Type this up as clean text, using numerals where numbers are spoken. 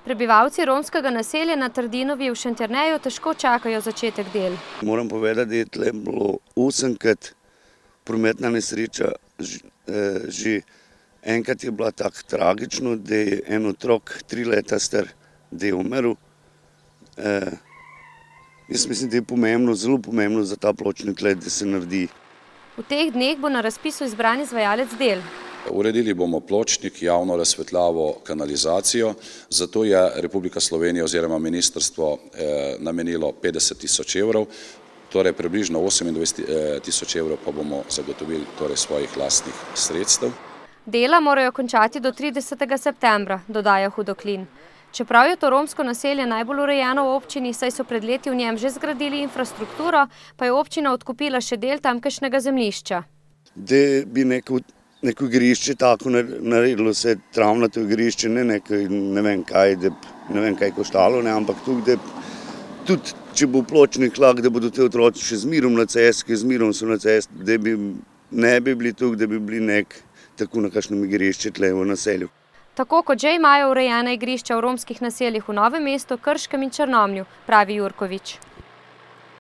Prebivalci romskega naselja na Trdinovi v Šentjerneju težko čakajo začetek del. Moram povedati, da je tle bilo 8krat prometna nesreča, že enkrat je bila tako tragično, da je en otrok 3 leta star, da je umrl. Jaz mislim, da je pomembno, zelo pomembno za ta pločnik tle, da se naredi. V teh dneh bo na razpisu izbran izvajalec del. Uredili bomo pločnik, javno razsvetljavo, kanalizacijo, zato je Republika Slovenija oziroma ministrstvo namenilo 50 000 evrov, torej približno 28 000 evrov pa bomo zagotovili svojih lastnih sredstev. Dela morajo končati do 30. septembra, dodaja Hudoklin. Čeprav je to romsko naselje najbolj urejeno v občini, saj so pred leti v njem že zgradili infrastrukturo, pa je občina odkupila še del tamkajšnjega zemljišča. Da bi neko igrišče tako naredilo, se travnato igrišče, ne vem kaj koštalo, ampak tudi, če bo pločnik lak, da bodo te otroci še zmerom na cesti, ki zmerom so na cesti, da ne bi bili tukaj, da bi bili tako na kakšnem igrišče tle v naselju. Tako kot že imajo urejena igrišča v romskih naseljih v Novem mestu, Krškem in Črnomlju, pravi Jurkovič.